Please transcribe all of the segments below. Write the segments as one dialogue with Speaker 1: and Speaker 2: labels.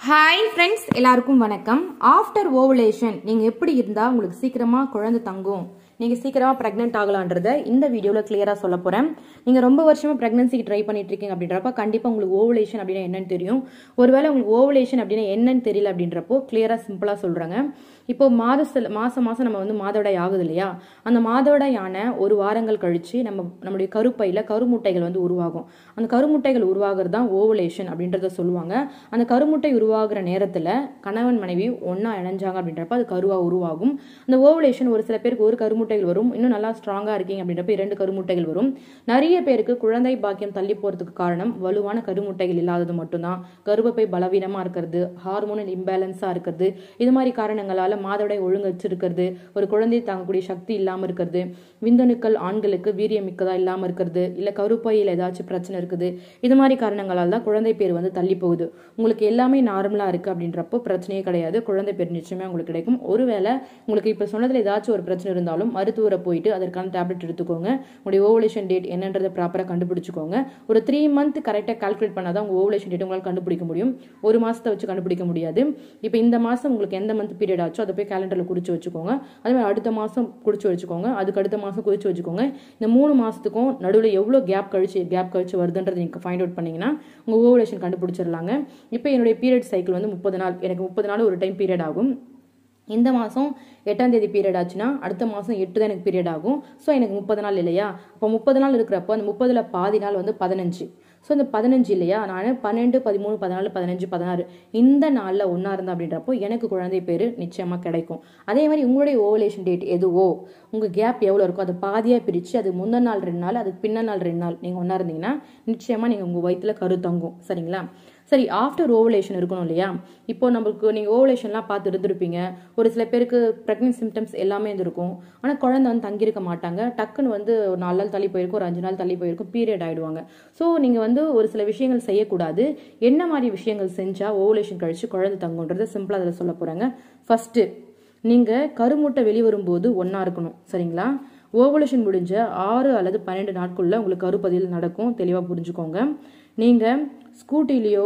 Speaker 1: Hi friends, எல்லாருக்கும் வணக்கம். After ovulation நீங்கள் எப்படி இருந்தால் உங்களுக்கு சீக்கிரமாக குழந்தை தங்கும், நீங்கள் சீக்கிரமாக ப்ரெக்னென்ட் ஆகலான்றத இந்த வீடியோவில் கிளியராக சொல்ல போகிறேன். நீங்கள் ரொம்ப வருஷமாக ப்ரெக்னன்சிக்கு ட்ரை பண்ணிட்டு இருக்கீங்க அப்படின்றப்ப கண்டிப்பாக உங்களுக்கு ஓவலேஷன் அப்படின்னா என்னன்னு தெரியும். ஒருவேளை உங்களுக்கு ஓவலேஷன் அப்படின்னா என்னன்னு தெரியல அப்படின்றப்போ கிளியராக சிம்பிளாக சொல்கிறாங்க. இப்போ மாதம் நம்ம வந்து மாதவிடாய் ஆகுது இல்லையா, அந்த மாதவிடாய் ஆன ஒரு வாரங்கள் கழிச்சு நம்மளுடைய கருப்பையில் கருமுட்டைகள் வந்து உருவாகும். அந்த கருமுட்டைகள் உருவாகிறது தான் ஓவலேஷன் அப்படின்றத சொல்லுவாங்க. அந்த கருமுட்டை உருவாகிற நேரத்தில் கணவன் மனைவி ஒன்றா இணைஞ்சாங்க அப்படின்றப்ப அது கருவாக உருவாகும். அந்த ஓவலேஷன் ஒரு சில பேருக்கு ஒரு கருமுட்டைகள் வரும், இன்னும் நல்லா ஸ்ட்ராங்காக இருக்கீங்க அப்படின்றப்ப 2 கருமுட்டைகள் வரும். நிறைய பேருக்கு குழந்தை பாக்கியம் தள்ளி போகிறதுக்கு காரணம் வலுவான கருமுட்டைகள் இல்லாதது மட்டும்தான். கர்ப்பப்பை பலவீனமாக இருக்கிறது, ஹார்மோனல் இம்பேலன்ஸாக இருக்கிறது, இது மாதிரி காரணங்களால் மாதவிடாய் ஒழுங்கச்சு இருக்கிறது, ஒரு குழந்தையை தாங்கக்கூடிய சக்தி இல்லாமல் இருக்கிறது, விந்தணுக்கள் ஆண்களுக்கு வீரியம் மிக்கதா இல்லாமல் இருக்கிறது, இல்லை கருப்பையில் ஏதாச்சும் பிரச்சனை இருக்குது, இது மாதிரி காரணங்களால் தான் குழந்தை பேர் வந்து தள்ளி போகுது. உங்களுக்கு எல்லாமே நார்மலாக இருக்குது அப்படின்றப்போ பிரச்சனையே கிடையாது, குழந்தை பேர் நிச்சயமாக உங்களுக்கு கிடைக்கும். ஒருவேளை உங்களுக்கு இப்போ சொன்னதில் ஏதாச்சும் ஒரு பிரச்சனை இருந்தாலும் மருத்துவரை போயிட்டு அதற்கான டேப்லெட் எடுத்துக்கோங்க. உங்களுடைய ஓவலேஷன் டேட் என்னன்றதை ப்ராப்பராக கண்டுபிடிச்சிக்கோங்க. ஒரு 3 மந்த் கரெக்டாக கால்குலேட் பண்ணால் தான் உங்கள் ஓவலேஷன் டேட் உங்களால் கண்டுபிடிக்க முடியும். ஒரு மாதத்தை வச்சு கண்டுபிடிக்க முடியாது. இப்போ இந்த மாதம் உங்களுக்கு எந்த மந்த் பீரியட் ஆச்சோ அதை போய் கேலண்டரில் குறித்து வச்சுக்கோங்க. அதே மாதிரி அடுத்த மாதம் குறித்து வச்சுக்கோங்க, அதுக்கு அடுத்த மாதம் குறித்து வச்சுக்கோங்க. இந்த 3 மாதத்துக்கும் நடுவில் எவ்வளோ கேப் கழிச்சு வருதுன்றது நீங்கள் ஃபைண்ட் அவுட் பண்ணிங்கன்னா உங்கள் ஓவலேஷன் கண்டுபிடிச்சிடலாங்க. இப்போ என்னுடைய பீரியட் சைக்கிள் வந்து 30 நாள், எனக்கு 30 நாள் ஒரு டைம் பீரியட் ஆகும். இந்த மாதம் 8ஆம் தேதி பீரியட் ஆச்சுன்னா அடுத்த மாதம் 8 தான் எனக்கு பீரியட் ஆகும். ஸோ எனக்கு 30 நாள் இல்லையா, அப்போ 30 நாள் இருக்கிறப்போ அந்த 30ல் பாதி நாள் வந்து 15. ஸோ இந்த 15 இல்லையா, நான் 12, 13, 14, 15, 16 இந்த நாளில் ஒன்றா இருந்தா அப்படின்றப்போ எனக்கு குழந்தை பேர் நிச்சயமாக கிடைக்கும். அதே மாதிரி உங்களுடைய ஓவலேஷன் டேட் எதுவோ, உங்கள் கேப் எவ்வளோ இருக்கோ அதை பாதியாக பிரித்து அது முந்தின நாள் 2 நாள், அதுக்கு பின்ன நாள் 2 நாள் நீங்கள் ஒன்றா இருந்தீங்கன்னா நிச்சயமாக நீங்கள் உங்கள் வயிற்றில் கரு தங்கும். சரிங்களா? சரி, ஆஃப்டர் ஓவலேஷன் இருக்கணும் இல்லையா. இப்போ நம்மளுக்கு நீங்கள் ஓவலேஷன்லாம் பார்த்து இருந்திருப்பீங்க. ஒரு சில பேருக்கு ப்ரெக்னென்ட் சிம்டம்ஸ் எல்லாமே இருந்திருக்கும், ஆனால் குழந்தை வந்து தங்கியிருக்க மாட்டாங்க. டக்குன்னு வந்து ஒரு 4 நாள் தள்ளி போயிருக்கும், ஒரு 5 நாள் தள்ளி போயிருக்கும், பீரியட் ஆகிடுவாங்க. ஸோ நீங்கள் வந்து ஒரு சில விஷயங்கள் செய்யக்கூடாது. என்ன மாதிரி விஷயங்கள் செஞ்சால் ஓவலேஷன் கழிச்சு குழந்தை தங்குன்றதை சிம்பிளாக அதில் சொல்ல போகிறாங்க. ஃபஸ்ட்டு, நீங்கள் கருமுட்டை வெளிவரும்போது ஒன்றா இருக்கணும். சரிங்களா? ஓவலேஷன் முடிஞ்ச 6 அல்லது 12 நாட்குள்ள உங்களுக்கு கருப்பதில் நடக்கும். தெளிவாக புரிஞ்சுக்கோங்க. நீங்கள் ஸ்கூட்டிலேயோ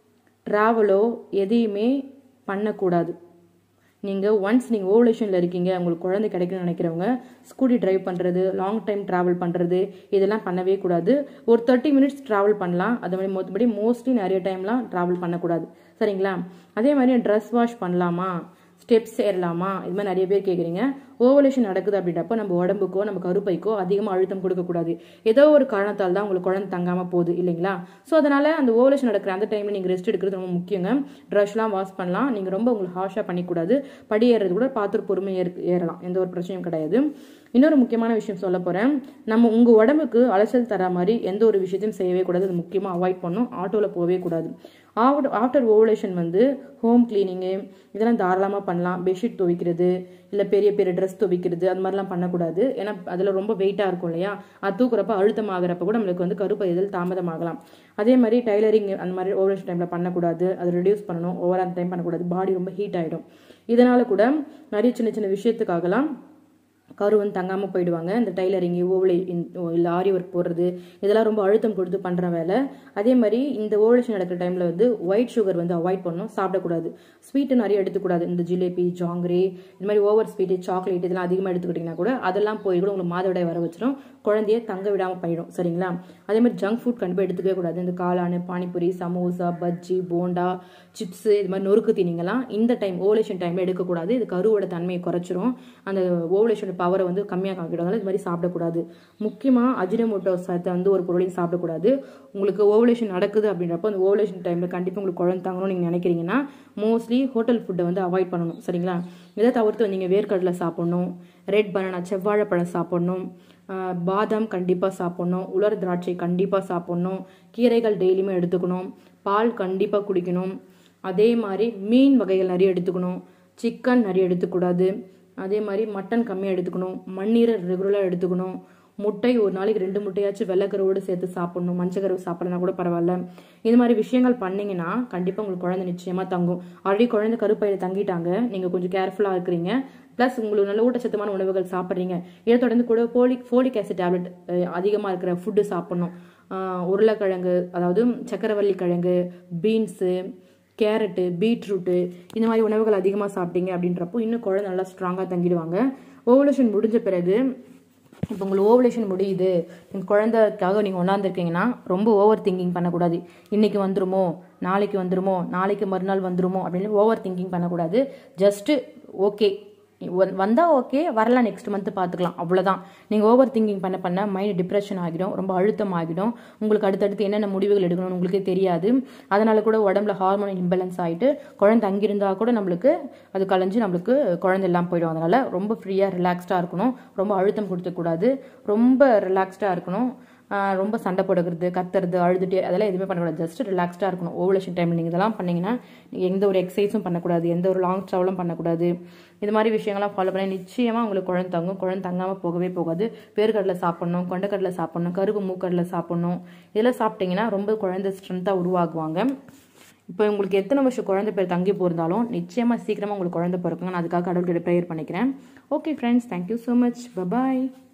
Speaker 1: ட்ராவலோ எதையுமே பண்ணக்கூடாது. நீங்கள் நீங்கள் ஓவலேஷனில் இருக்கீங்க, உங்களுக்கு குழந்தை கிடைக்கணும்னு நினைக்கிறவங்க ஸ்கூட்டி டிரைவ் பண்ணுறது, லாங் டைம் ட்ராவல் பண்ணுறது இதெல்லாம் பண்ணவே கூடாது. ஒரு 30 மினிட்ஸ் ட்ராவல் பண்ணலாம், அது மாதிரி மோஸ்ட்லி நிறைய டைம்லாம் ட்ராவல் பண்ணக்கூடாது. சரிங்களா? அதே மாதிரி ட்ரெஸ் வாஷ் பண்ணலாமா, ஸ்டெப்ஸ் ஏறலாமா, இது மாதிரி நிறைய பேர் கேட்குறீங்க. ஓவலேஷன் நடக்குது அப்படின்றப்போ நம்ம உடம்புக்கோ நம்ம கருப்பைக்கோ அதிகமாக அழுத்தம் கொடுக்கக்கூடாது. ஏதோ ஒரு காரணத்தால் தான் உங்களுக்கு குழந்தை தங்காமல் போகுது இல்லைங்களா. ஸோ அதனால் அந்த ஓவலேஷன் நடக்கிற அந்த டைமில் நீங்கள் ரெஸ்ட் எடுக்கிறது ரொம்ப முக்கியங்க. ட்ரெஸ்லாம் வாஷ் பண்ணலாம், நீங்கள் ரொம்ப உங்களுக்கு ஹார்ஷாக பண்ணிக்கூடாது. படி ஏறுறது கூட பார்த்து பொறுமையாக ஏறலாம், எந்த ஒரு பிரச்சனையும் கிடையாது. இன்னொரு முக்கியமான விஷயம் சொல்ல போகிறேன். நம்ம உங்கள் உடம்புக்கு அலசல் தர மாதிரி எந்த ஒரு விஷயத்தையும் செய்யவே கூடாது. அது முக்கியமாக அவாய்ட் பண்ணணும். ஆட்டோவில் போகவே கூடாது. ஆஃப்டர் ஓவலேஷன் வந்து ஹோம் கிளீனிங்கு இதெல்லாம் தாராளமாக பண்ணலாம். பெட்ஷீட் துவைக்கிறது, இல்லை பெரிய பெரிய ட்ரெஸ் துவைக்கிறது, அது மாதிரிலாம் பண்ணக்கூடாது. ஏன்னா அதில் ரொம்ப வெயிட்டாக இருக்கும் இல்லையா, அது தூக்குறப்ப அழுத்தமாகறப்ப கூட நம்மளுக்கு வந்து கருப்பை எதில் தாமதமாகலாம். அதே மாதிரி டைலரிங் அந்த மாதிரி ஓவலேஷன் டைமில் பண்ணக்கூடாது, அதை ரெடியூஸ் பண்ணணும். ஓவர் அந்த டைம் பண்ணக்கூடாது, பாடி ரொம்ப ஹீட் ஆகிடும். இதனால் கூட நிறைய சின்ன சின்ன விஷயத்துக்காகலாம் கரு வந்து தங்காமல் போயிடுவாங்க. இந்த டைலரிங்கு, இல்லை ஆரி ஒர்க் போடுறது இதெல்லாம் ரொம்ப அழுத்தம் கொடுத்து பண்ணுற வேலை. அதே மாதிரி இந்த ஓவலேஷன் நடக்கிற டைமில் வந்து ஒயிட் சுகர் வந்து அவாய்ட் பண்ணணும், சாப்பிடக்கூடாது. ஸ்வீட்டு நிறைய எடுத்துக்கூடாது. இந்த ஜிலேபி, ஜாங்கிரி, இந்த மாதிரி ஓவர் ஸ்வீட்டு, சாக்லேட் இதெல்லாம் அதிகமாக எடுத்துக்கிட்டிங்கன்னா கூட அதெல்லாம் போய் கூட உங்களுக்கு மாதவிடாய் வர வச்சிடும், குழந்தைய தங்க விடாமல் போயிடும். சரிங்களா? அதே மாதிரி ஜங்க் ஃபுட் கண்டிப்பாக எடுத்துக்கவே கூடாது. இந்த காளான், பானிபூரி, சமோசா, பஜ்ஜி, போண்டா, சிப்ஸு, இது மாதிரி நொறுக்கு தீனிங்கெல்லாம் இந்த டைம் ஓவலேஷன் டைமில் எடுக்கக்கூடாது. இது கருவோட தன்மையை குறைச்சிரும், அந்த ஓவலேஷன் பவரை வந்து கம்மியாக காக்கிடுவாங்க. இது மாதிரி சாப்பிடக்கூடாது. முக்கியமாக அஜினோமோட்டோ சத்தை வந்து ஒரு பொருளையும் சாப்பிடக்கூடாது. உங்களுக்கு ஓவலேஷன் நடக்குது அப்படின்றப்போ அந்த ஓவலேஷன் டைமில் கண்டிப்பாக உங்களுக்கு குழந்தை தாங்கணும்னு நீங்கள் நினைக்கிறீங்கன்னா மோஸ்ட்லி ஹோட்டல் ஃபுட்டை வந்து அவாய்ட் பண்ணணும். சரிங்களா? இதை தவிர்த்து நீங்கள் வேர்க்கடலை சாப்பிட்ணும், ரெட் பனானா செவ்வாழைப்பழம் சாப்பிட்ணும், பாதாம் கண்டிப்பாக சாப்பிட்ணும், உலர் திராட்சை கண்டிப்பாக சாப்பிட்ணும், கீரைகள் டெய்லியுமே எடுத்துக்கணும், பால் கண்டிப்பாக குடிக்கணும். அதே மாதிரி மீன் வகைகள் நிறைய எடுத்துக்கணும், சிக்கன் நிறைய எடுத்துக்கூடாது. அதே மாதிரி மட்டன் கம்மியாக எடுத்துக்கணும், மண்ணீரை ரெகுலராக எடுத்துக்கணும், முட்டை ஒரு நாளைக்கு 2 முட்டையாச்சும் வெள்ளைக்கருவோடு சேர்த்து சாப்பிடணும், மஞ்சக்கருவு சாப்பிடலாம் கூட பரவாயில்ல. இது மாதிரி விஷயங்கள் பண்ணீங்கன்னா கண்டிப்பாக உங்களுக்கு குழந்தை நிச்சயமாக தங்கும். ஆல்ரெடி குழந்தை கருப்பையில் தங்கிட்டாங்க, நீங்கள் கொஞ்சம் கேர்ஃபுல்லாக இருக்கிறீங்க, ப்ளஸ் உங்களுக்கு நல்ல ஊட்டச்சத்தமான உணவுகள் சாப்பிட்றீங்க. இதை தொடர்ந்து கூட ஃபோலிக் ஆசிட் டேப்லெட் அதிகமாக இருக்கிற ஃபுட்டு சாப்பிட்ணும். உருளைக்கிழங்கு, அதாவது சக்கரவள்ளி கிழங்கு, பீன்ஸு, கேரட்டு, பீட்ரூட்டு இந்த மாதிரி உணவுகள் அதிகமாக சாப்பிட்டீங்க அப்படின்றப்போ இன்னும் குழந்தை நல்லா ஸ்ட்ராங்காக தங்கிடுவாங்க. ஓவலேஷன் முடிஞ்ச பிறகு இப்போ உங்களுக்கு ஓவலேஷன் முடியுது, எங்கள் குழந்தைக்காக நீங்கள் ஒன்றாந்துருக்கீங்கன்னா ரொம்ப ஓவர் திங்கிங் பண்ணக்கூடாது. இன்றைக்கி வந்துருமோ, நாளைக்கு வந்துருமோ, நாளைக்கு மறுநாள் வந்துருமோ அப்படின்னு ஓவர் திங்கிங் பண்ணக்கூடாது. ஜஸ்ட்டு ஓகே வந்தால் ஓகே, வரலாம் நெக்ஸ்ட் மந்த் பார்த்துக்கலாம், அவ்வளோதான். நீங்கள் ஓவர் திங்கிங் பண்ண மைண்ட் டிப்ரெஷன் ஆகிடும், ரொம்ப அழுத்தம் ஆகிடும். உங்களுக்கு அடுத்தடுத்து என்னென்ன முடிவுகள் எடுக்கணும்னு உங்களுக்கே தெரியாது. அதனால கூட உடம்புல ஹார்மோன் இம்பேலன்ஸ் ஆகிட்டு குழந்தை அங்கிருந்தால் கூட நம்மளுக்கு அது கலைஞ்சு நம்மளுக்கு குழந்தை எல்லாம் போயிடும். அதனால ரொம்ப ஃப்ரீயாக ரிலாக்ஸ்டாக இருக்கணும், ரொம்ப அழுத்தம் கொடுத்துக்கூடாது, ரொம்ப ரிலாக்ஸ்டாக இருக்கணும். ரொம்ப சண்டை போடுறது, கத்துறது, அழுதுட்டு அதெல்லாம் எதுவுமே பண்ணக்கூடாது. ஜஸ்ட் ரிலாக்ஸ்டாக இருக்கணும். ஓவலேஷன் டைமில் நீங்கள் இதெல்லாம் பண்ணிங்கன்னா எந்த ஒரு எக்ஸசைஸும் பண்ணக்கூடாது, எந்த ஒரு லாங் ட்ராவலும் பண்ணக்கூடாது. இது மாதிரி விஷயங்கள்லாம் ஃபாலோ பண்ணி நிச்சயமாக உங்களுக்கு குழந்தை தங்கும். குழந்தை தங்காமல் போகவே போகாது. வேர்க்கடலை சாப்பிட்ணும், கொண்டக்கடலை சாப்பிட்ணும், கருப்பு மூக்கடலை சாப்பிட்ணும். இதெல்லாம் சாப்பிட்டிங்கன்னா ரொம்ப குழந்தை ஸ்ட்ரென்த்தாக உருவாகுவாங்க. இப்போ உங்களுக்கு எத்தனை வருஷம் குழந்தை பேர் தங்கி போயிருந்தாலும் நிச்சயமாக சீக்கிரமாக உங்களுக்கு குழந்தை பிறக்குங்க. நான் அதுக்காக கடவுள்கிட்ட ப்ரேயர் பண்ணிக்கிறேன். Okay friends, thank you so much. Bye bye.